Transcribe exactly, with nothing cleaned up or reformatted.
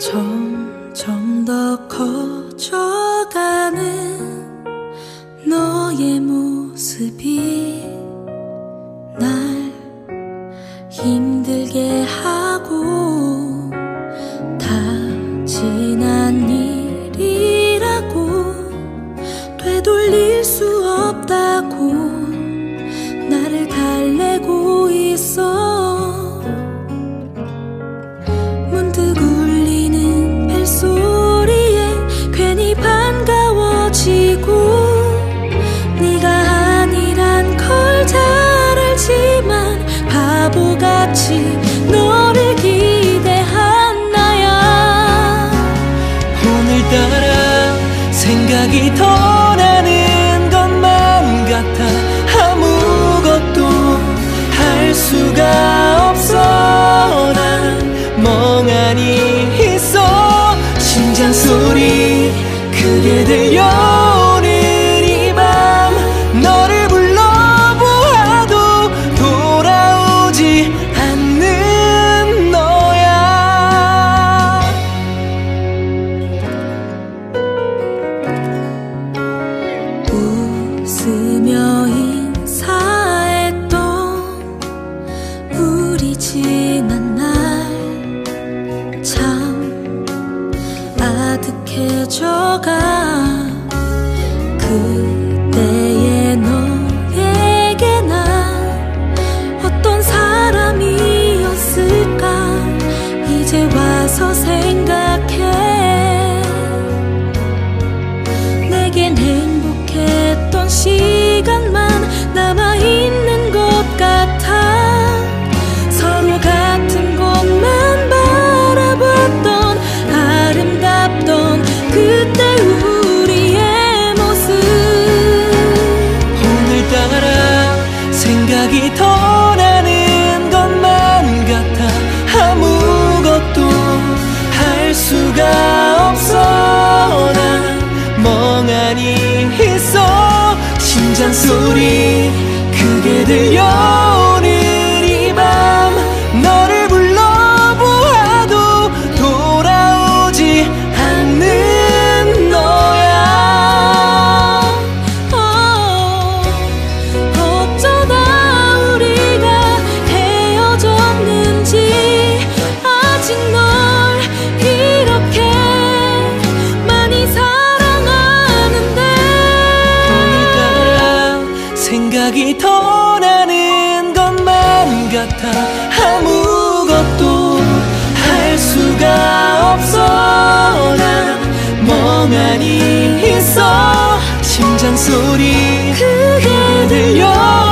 점점 더 커져가는 너의 모습이 날 힘들게 하고, 다 지난 일이라고 되돌릴 수 없다고 나를 달래고 있어. 문득 울리는 벨소리에 괜히 반가워지고, 네가 아니란 걸 잘 알지만 바보같이 너를 기대한 나야. 오늘따라 생각이 더 나는 것만 같아. 아무것도 할 수가 없어. 난 멍하니 있어. 심장 소리 크게 들려오는 이 밤, 너를 불러보아도 돌아오지 않는 너야. 웃으며 인사했던 우리 지난 날 참 아득해져가. 그때의 너에게 난 어떤 사람이었을까 이제 와서 생각해. 내겐 행복했던 시간만 남아있는 것 같아. 서로 같은 곳만 바라봤던 아름답던 그때 우리의 모습. 오늘따라 생각이 더 나는 것만 같아. 아무것도 할 수가 없어. 난 멍하니 있어. 심장 소리 크게 들려오는 이 밤, 너를 불러보아도 돌아오지 않는 너야. 어, 어쩌다 우리가 헤어졌는지 아직 널 이렇게 많이 사랑하는데. 오늘따라 생각이 더 나는 것만 같아. 아무것도 할 수가 없어. 난 멍하니 있어. 심장 소리 크게 들려